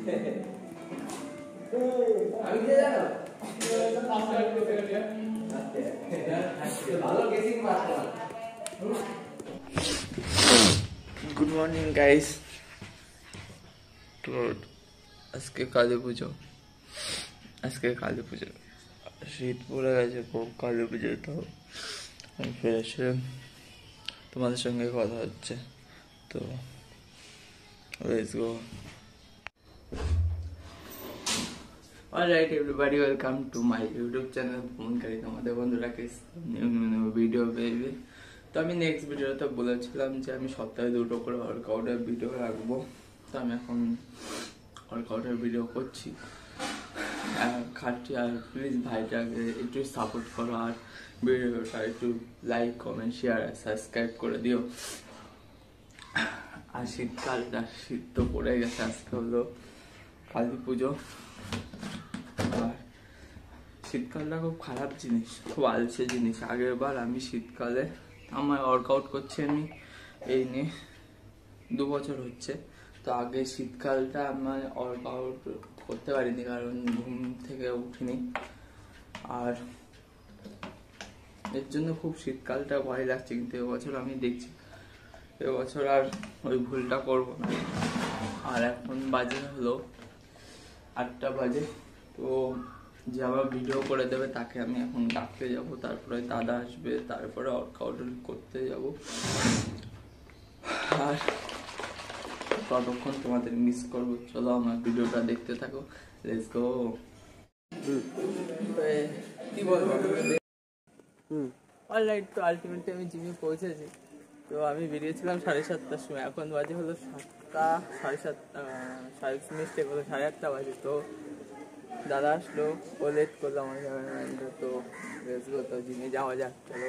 আমি কে জানো ভালো গেসিং মারতে। Good morning guys. তো আজকে কালী পুজো, শীত পড়ে গেছে খুব, কালী পুজো। তো আমি ফিরে এসে তোমাদের সঙ্গে কথা হচ্ছে, তো let's go. Alright everybody, welcome to my YouTube channel ভ্রমণকারী। তোমাদের বন্ধুরা নিউ ভিডিও পেয়ে। তো আমি নেক্সট ভিডিওতে বলেছিলাম যে আমি সপ্তাহে 2টো করে ওয়ার্কআউটের ভিডিও রাখবো। তো আমি এখন ওয়ার্কআউটের ভিডিও করছি, খাচ্ছি। আর প্লিজ ভাইটাকে একটু সাপোর্ট করো, আর ভিডিওটা একটু লাইক, কমেন্ট, শেয়ার আর সাবস্ক্রাইব করে দিও। আর শীতকালটা, শীত তো পড়ে গেছে। আজকে হলো কালী পুজো। আর শীতকালটা খুব খারাপ জিনিস, খুব আলসে জিনিস। আগের বার আমি শীতকালে আমার ওয়ার্কআউট করছি আমি এই নিয়ে 2 বছর হচ্ছে। তো আগে শীতকালটা আমার ওয়ার্কআউট করতে পারিনি, কারণ ঘুম থেকে উঠিনি। আর এর জন্য খুব শীতকালটা ভয় লাগছে। কিন্তু এবছর আমি দেখছি এবছর আর ওই ভুলটা করব না। আর এখন বাজে হলো 8টা বাজে। তো যে আবার ভিডিও করে দেবে তাকে আমি এখন ডাকতে যাব, তারপরে দাদা আসবে, তারপরে ওয়ার্কআউট করতে যাব। আর ততক্ষণ তোমাদের মিস করবো। চলো আমার ভিডিওটা দেখতে থাকো, লেটস গো। কি বলবো, অলরাইট। তো আলটিমেটলি আমি জিমে পৌঁছেছি। তো আমি বেরিয়েছিলাম 7:30টার সময়, এখন বাজে হলো 7টা 7:30, 7:30 হলো 8:30 বাজে। তো দাদা আসলো, ও লেট করলো আমার ক্যামেরাম্যানটা। তো লেটস গো, তো জিমে যাওয়া যাক, চলো।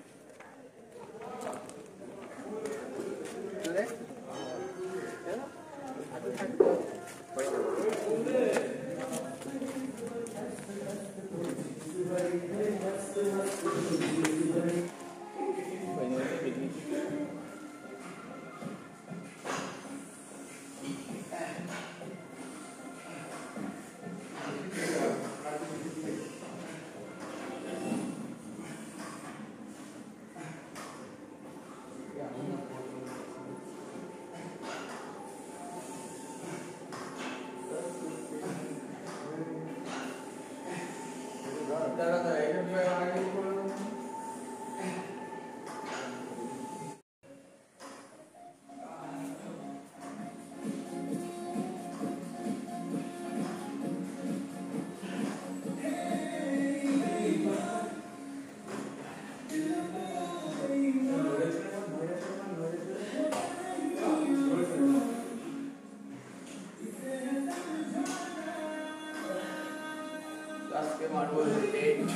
আজকে মারবো লেট।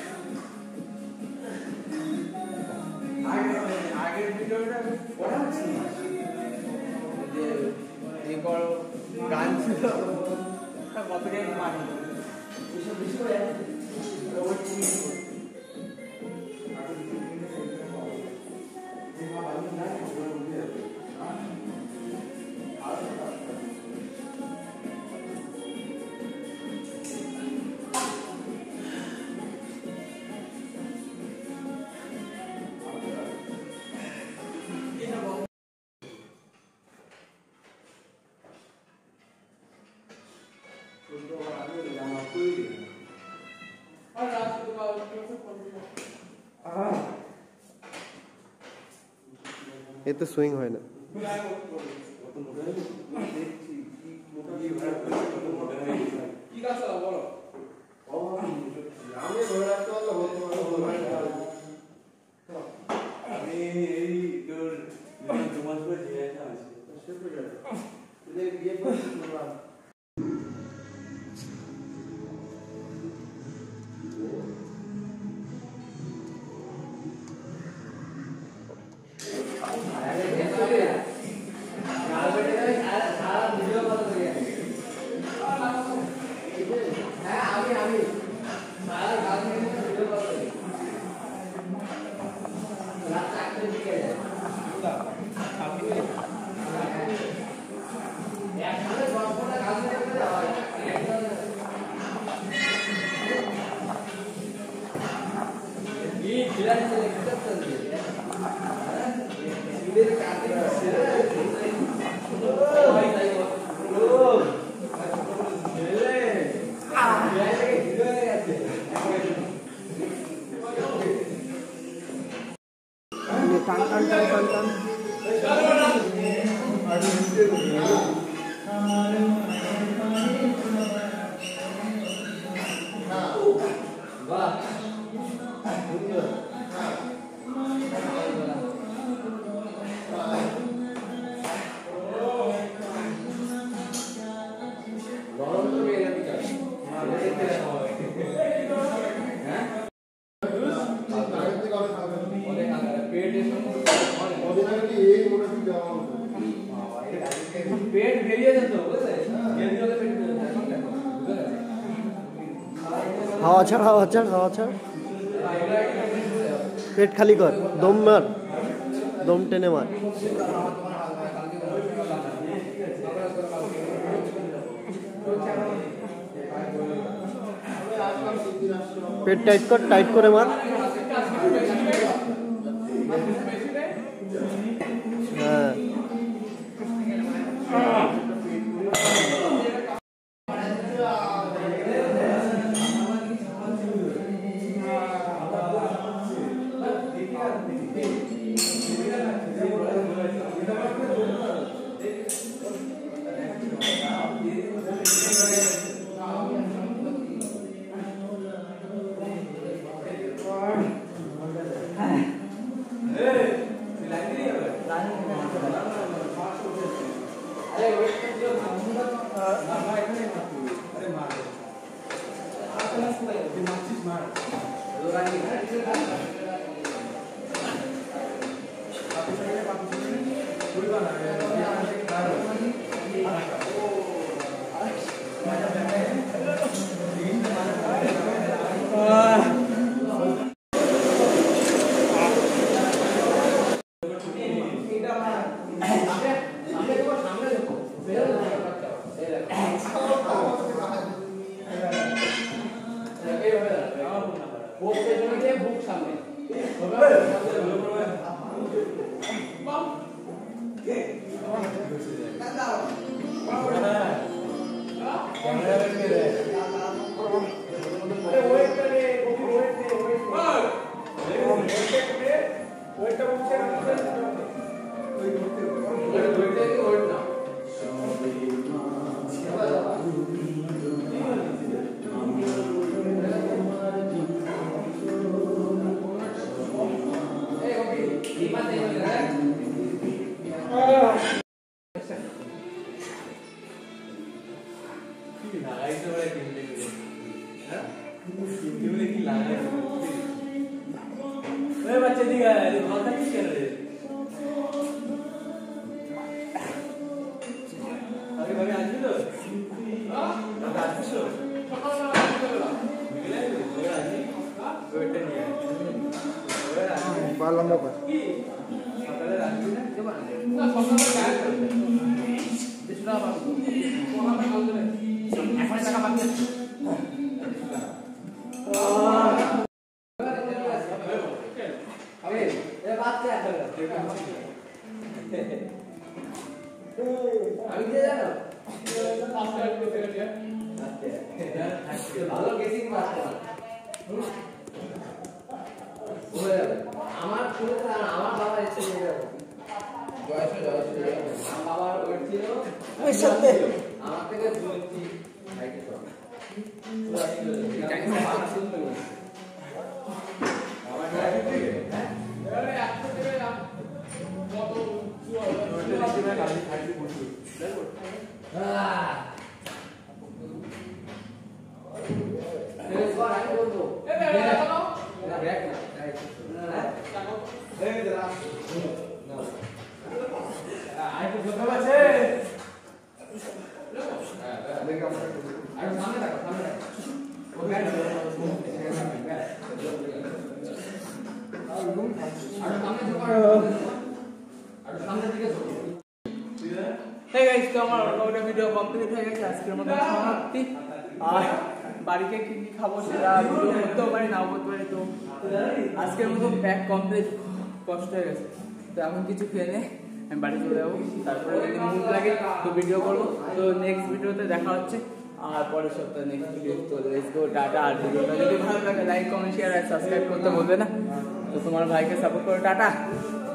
আগের ভিডিওটা পড়াচ্ছি যে করো গান ছিল কপিরাইট মানি এসব বিষয়ে ये तो स्विंग है ना। হাওয়া ছাড় হাওয়া ছাড় হাওয়া ছাড় পেট খালি কর দম মার দম টেনে মার পেট টাইট করে মার হ্যাঁ बच्चे दिखा है बहुत अच्छा खेल रहे अरे भाई आज भी तो हां आज भी तो निकले आज बैठे नहीं है बाल लंबा कर सकाले रात में के बना ना सकाले क्या करते दूसरा बात वहां पे बोल रहे এখন টাকা বাকি আছে আমি যে জানো ভালো গেসিং মারতে আমার আমার বাবা এসে নিয়ে যাবো আমার বাবার ওয়েট ছিল ওই সাথে আমার থেকে 2 হাইটে তো Hey guys, তো আমার ওটা ভিডিও কমপ্লিট হয়ে গেছে আজকের মতো সমাপ্তি আর বাড়িতে কি কি খাবো সেটা ভিডিও করতেও পারি নাও করতে পারি তো আজকের মতো প্যাক কমপ্লিট কষ্ট হয়ে গেছে তো এখন কিছু খেয়ে নে আমি বাড়ি চলে যাবো তারপরে যদি মুড লাগে তো ভিডিও করবো তো নেক্সট ভিডিওতে দেখা হচ্ছে আর পরের সপ্তাহে নেক্সট ভিডিও তো লেটস গো টাটা আর ভিডিওটা যদি ভালো লাগে লাইক কমেন্ট শেয়ার আর সাবস্ক্রাইব করতে ভুলবে না তো তোমার ভাইকে সাপোর্ট করো টাটা